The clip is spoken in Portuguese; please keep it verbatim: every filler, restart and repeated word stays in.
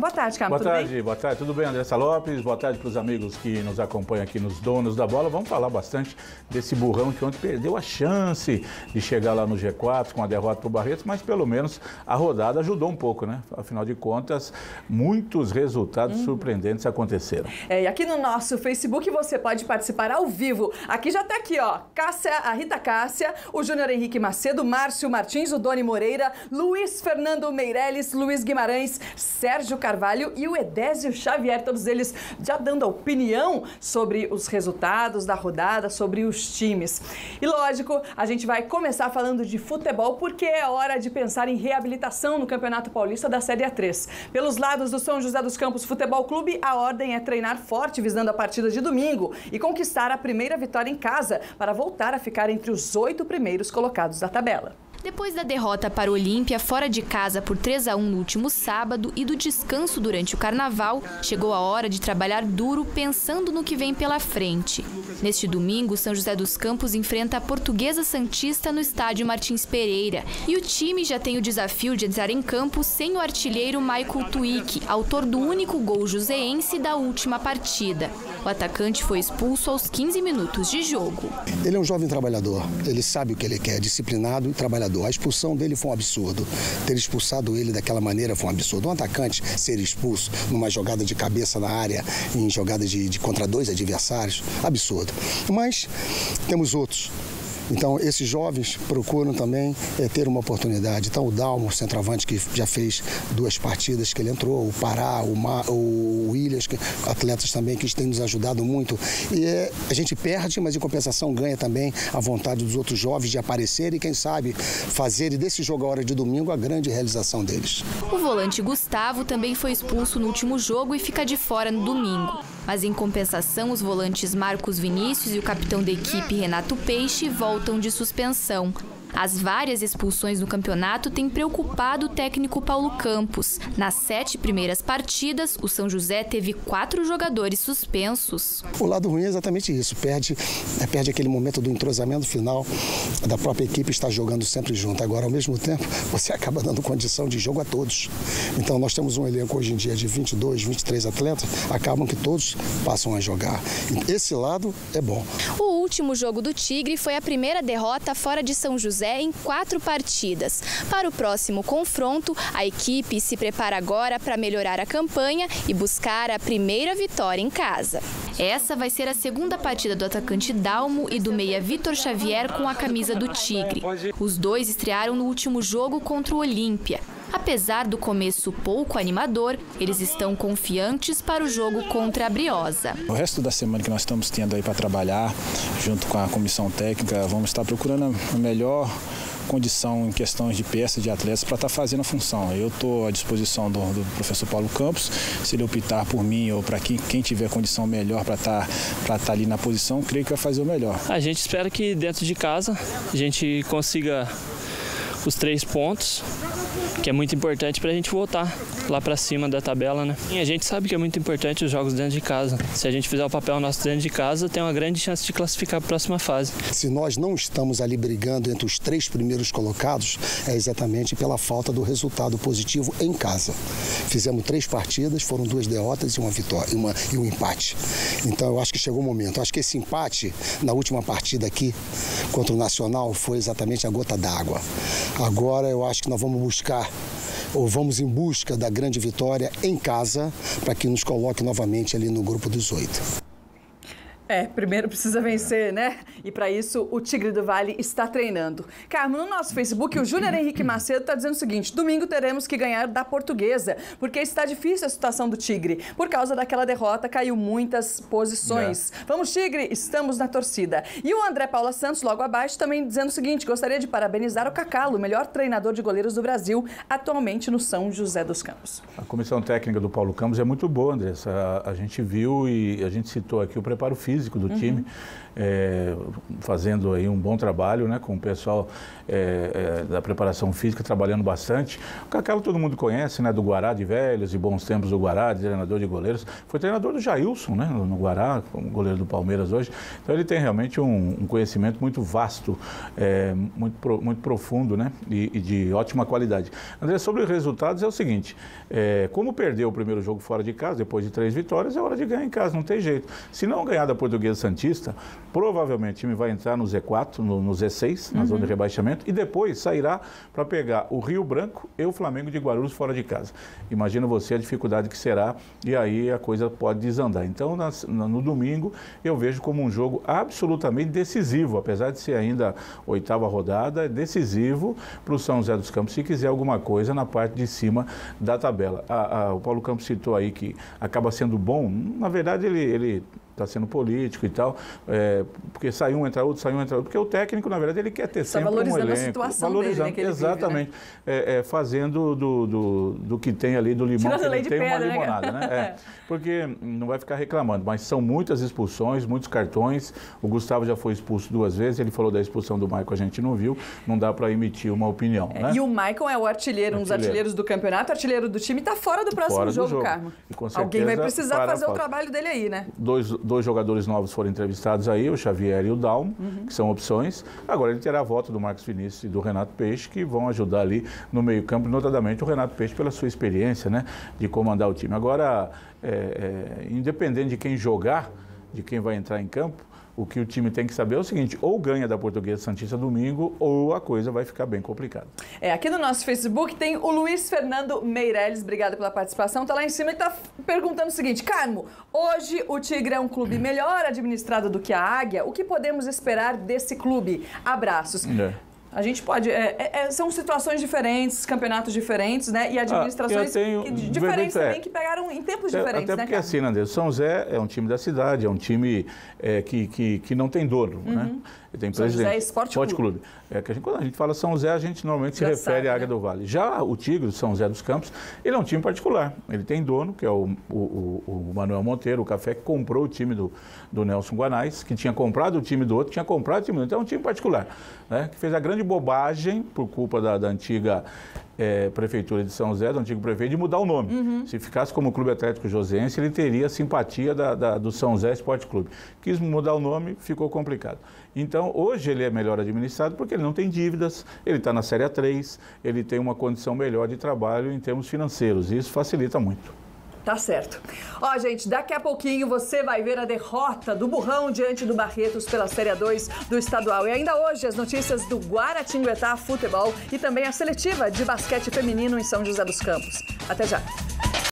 Boa tarde, Carmo. Boa tarde, boa tarde. Tudo bem, Andressa Lopes? Boa tarde para os amigos que nos acompanham aqui nos Donos da Bola. Vamos falar bastante desse burrão que ontem perdeu a chance de chegar lá no G quatro com a derrota para o Barretos, mas pelo menos a rodada ajudou um pouco, né? Afinal de contas, muitos resultados uhum. surpreendentes aconteceram. É, e aqui no nosso Facebook você pode participar ao vivo. Aqui já está aqui, ó, Cássia, a Rita Cássia, o Júnior Henrique Macedo, Márcio Martins, o Doni Moreira, Luiz Fernando Meirelles, Luiz Guimarães, Sérgio Carvalho e o Edésio Xavier, todos eles já dando a opinião sobre os resultados da rodada, sobre os times. E lógico, a gente vai começar falando de futebol porque é hora de pensar em reabilitação no Campeonato Paulista da Série A três. Pelos lados do São José dos Campos Futebol Clube, a ordem é treinar forte visando a partida de domingo e conquistar a primeira vitória em casa para voltar a ficar entre os oito primeiros colocados da tabela. Depois da derrota para o Olímpia fora de casa por três a um no último sábado e do descanso durante o Carnaval, chegou a hora de trabalhar duro pensando no que vem pela frente. Neste domingo, São José dos Campos enfrenta a Portuguesa Santista no estádio Martins Pereira. E o time já tem o desafio de entrar em campo sem o artilheiro Michael Tuick, autor do único gol joseense da última partida. O atacante foi expulso aos quinze minutos de jogo. Ele é um jovem trabalhador, ele sabe o que ele quer, disciplinado e trabalhador. A expulsão dele foi um absurdo. Ter expulsado ele daquela maneira foi um absurdo. Um atacante ser expulso numa jogada de cabeça na área, em jogada de, de contra dois adversários, absurdo. Mas temos outros. Então, esses jovens procuram também é, ter uma oportunidade. Então, o Dalmo, centroavante, que já fez duas partidas que ele entrou, o Pará, o, Ma, o Williams, que, atletas também que têm nos ajudado muito. E é, a gente perde, mas em compensação ganha também a vontade dos outros jovens de aparecer e, quem sabe, fazer desse jogo a hora de domingo a grande realização deles. O volante Gustavo também foi expulso no último jogo e fica de fora no domingo. Mas, em compensação, os volantes Marcos Vinícius e o capitão da equipe Renato Peixe voltam de suspensão. As várias expulsões no campeonato têm preocupado o técnico Paulo Campos. Nas sete primeiras partidas, o São José teve quatro jogadores suspensos. O lado ruim é exatamente isso, perde, é, perde aquele momento do entrosamento final da própria equipe estar jogando sempre junto. Agora, ao mesmo tempo, você acaba dando condição de jogo a todos. Então, nós temos um elenco hoje em dia de vinte e dois, vinte e três atletas, acabam que todos passam a jogar. Esse lado é bom. O último jogo do Tigre foi a primeira derrota fora de São José em quatro partidas. Para o próximo confronto, a equipe se prepara agora para melhorar a campanha e buscar a primeira vitória em casa. Essa vai ser a segunda partida do atacante Dalmo e do meia Vitor Xavier com a camisa do Tigre. Os dois estrearam no último jogo contra o Olímpia. Apesar do começo pouco animador, eles estão confiantes para o jogo contra a Briosa. O resto da semana que nós estamos tendo aí para trabalhar, junto com a comissão técnica, vamos estar procurando a melhor condição em questões de peças de atletas para estar fazendo a função. Eu estou à disposição do, do professor Paulo Campos, se ele optar por mim ou para quem, quem tiver condição melhor para estar para estar ali na posição, creio que vai fazer o melhor. A gente espera que dentro de casa a gente consiga os três pontos, que é muito importante para a gente voltar lá para cima da tabela, né? E a gente sabe que é muito importante os jogos dentro de casa. Se a gente fizer o papel nosso dentro de casa, tem uma grande chance de classificar para a próxima fase. Se nós não estamos ali brigando entre os três primeiros colocados, é exatamente pela falta do resultado positivo em casa. Fizemos três partidas, foram duas derrotas e uma vitória, uma, e um empate. Então eu acho que chegou o momento. Eu acho que esse empate na última partida aqui contra o Nacional foi exatamente a gota d'água. Agora eu acho que nós vamos buscar, ou vamos em busca da grande vitória em casa, para que nos coloque novamente ali no grupo dos oito. É, primeiro precisa vencer, né? E para isso o Tigre do Vale está treinando. Carmo, no nosso Facebook, o Júnior Henrique Macedo está dizendo o seguinte: domingo teremos que ganhar da Portuguesa, porque está difícil a situação do Tigre. Por causa daquela derrota, caiu muitas posições. É. Vamos, Tigre, estamos na torcida. E o André Paula Santos, logo abaixo, também dizendo o seguinte: gostaria de parabenizar o Cacalo, o melhor treinador de goleiros do Brasil, atualmente no São José dos Campos. A comissão técnica do Paulo Campos é muito boa, Andressa. A, a gente viu e a gente citou aqui o preparo físico físico do uhum. time, é, fazendo aí um bom trabalho, né, com o pessoal é, é, da preparação física, trabalhando bastante. O Cacalo todo mundo conhece, né, do Guará de velhos e bons tempos do Guará, de treinador de goleiros. Foi treinador do Jailson, né, no Guará, como goleiro do Palmeiras hoje. Então ele tem realmente um, um conhecimento muito vasto, é, muito, pro, muito profundo, né, e, e de ótima qualidade. André, sobre os resultados é o seguinte, é, como perdeu o primeiro jogo fora de casa, depois de três vitórias, é hora de ganhar em casa, não tem jeito. Se não ganhar da Portuguesa Santista, provavelmente o time vai entrar no Z quatro, no, no Z seis, na uhum. zona de rebaixamento, e depois sairá para pegar o Rio Branco e o Flamengo de Guarulhos fora de casa. Imagina você a dificuldade que será, e aí a coisa pode desandar. Então, nas, no domingo, eu vejo como um jogo absolutamente decisivo, apesar de ser ainda oitava rodada, é decisivo para o São José dos Campos, se quiser alguma coisa na parte de cima da tabela. A, a, o Paulo Campos citou aí que acaba sendo bom, na verdade ele... ele está sendo político e tal, é, porque sai um, entra outro, sai um, entra outro, porque o técnico, na verdade, ele quer ter Está sempre um elenco. valorizando a situação valorizando, dele, né, que ele exatamente, vive, né? é, é, fazendo do, do, do que tem ali, do limão, que ele tem pedra, uma limonada, né? né? É, porque não vai ficar reclamando, mas são muitas expulsões, muitos cartões, o Gustavo já foi expulso duas vezes, ele falou da expulsão do Maicon, a gente não viu, não dá para emitir uma opinião, é, né? E o Maicon é o artilheiro, artilheiro, um dos artilheiros do campeonato, artilheiro do time, está fora do próximo fora jogo, do jogo, Carmo. E com Alguém vai precisar fazer o trabalho dele aí, né? Dois, dois jogadores novos foram entrevistados aí, o Xavier e o Dalmo, uhum. que são opções. Agora ele terá a volta do Marcos Vinícius e do Renato Peixe, que vão ajudar ali no meio-campo, notadamente o Renato Peixe pela sua experiência, né, de comandar o time. Agora, é, é, independente de quem jogar, de quem vai entrar em campo, o que o time tem que saber é o seguinte, ou ganha da Portuguesa Santista domingo, ou a coisa vai ficar bem complicada. É, aqui no nosso Facebook tem o Luiz Fernando Meirelles, obrigado pela participação, tá lá em cima e tá perguntando o seguinte, Carmo, hoje o Tigre é um clube melhor administrado do que a Águia, o que podemos esperar desse clube? Abraços. É. A gente pode... É, é, são situações diferentes, campeonatos diferentes, né? E administrações ah, tenho, que, diferentes também, é, que pegaram em tempos é, diferentes, até né, porque assim, André, São José é um time da cidade, é um time é, que, que, que não tem dono, uhum. né? Tem São presidente. José Esporte, Esporte Clube. Clube. É que a gente, quando a gente fala São José, a gente normalmente Já se refere sabe, à Águia né? do Vale. Já o Tigre, São José dos Campos, ele é um time particular. Ele tem dono, que é o, o, o Manuel Monteiro, o Café, que comprou o time do, do Nelson Guanais, que tinha comprado o time do outro, tinha comprado o time do outro. Então é um time particular, né? Que fez a grande bobagem, por culpa da, da antiga é, prefeitura de São José, do antigo prefeito, de mudar o nome. Uhum. Se ficasse como Clube Atlético Joseense, ele teria a simpatia da, da, do São José Esporte Clube. Quis mudar o nome, ficou complicado. Então, hoje ele é melhor administrado porque ele não tem dívidas, ele está na Série A três, ele tem uma condição melhor de trabalho em termos financeiros, e isso facilita muito. Tá certo. Ó, gente, daqui a pouquinho você vai ver a derrota do Burrão diante do Barretos pela Série A dois do estadual. E ainda hoje as notícias do Guaratinguetá Futebol e também a seletiva de basquete feminino em São José dos Campos. Até já.